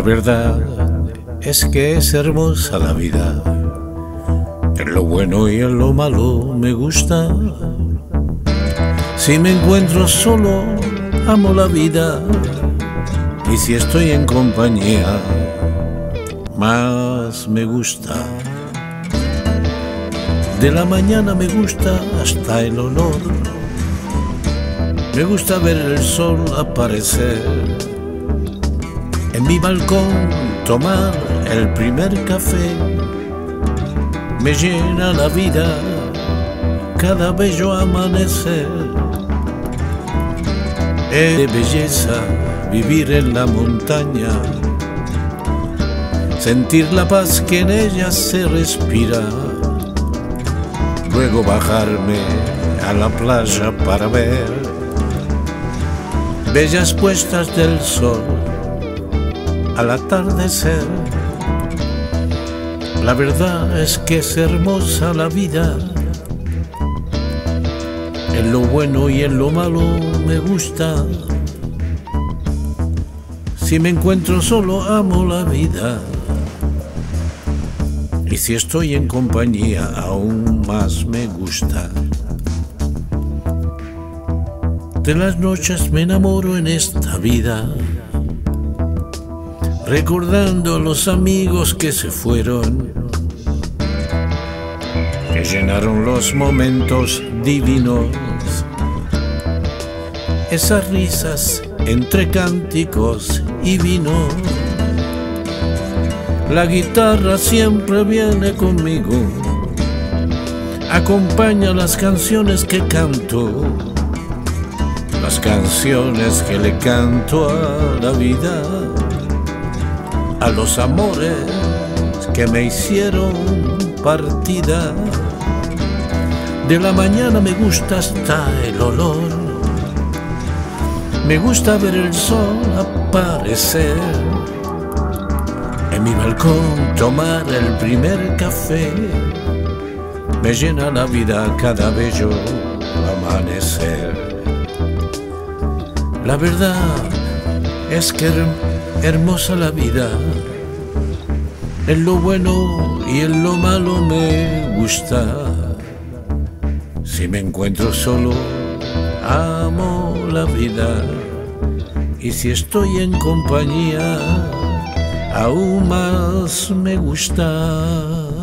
La verdad es que es hermosa la vida, en lo bueno y en lo malo me gusta. Si me encuentro solo, amo la vida, y si estoy en compañía, más me gusta. De la mañana me gusta hasta el olor, me gusta ver el sol aparecer. En mi balcón tomar el primer café, me llena la vida cada bello amanecer. Es de belleza vivir en la montaña, sentir la paz que en ella se respira, luego bajarme a la playa para ver bellas puestas del sol al atardecer. La verdad es que es hermosa la vida, en lo bueno y en lo malo me gusta. Si me encuentro solo, amo la vida, y si estoy en compañía, aún más me gusta. De las noches me enamoro en esta vida, recordando a los amigos que se fueron, que llenaron los momentos divinos. Esas risas entre cánticos y vino. La guitarra siempre viene conmigo, acompaña las canciones que canto, las canciones que le canto a la vida, a los amores que me hicieron partida. De la mañana me gusta hasta el olor, me gusta ver el sol aparecer. En mi balcón tomar el primer café, me llena la vida cada bello amanecer. La verdad es que hermosa la vida, en lo bueno y en lo malo me gusta. Si me encuentro solo, amo la vida, y si estoy en compañía, aún más me gusta.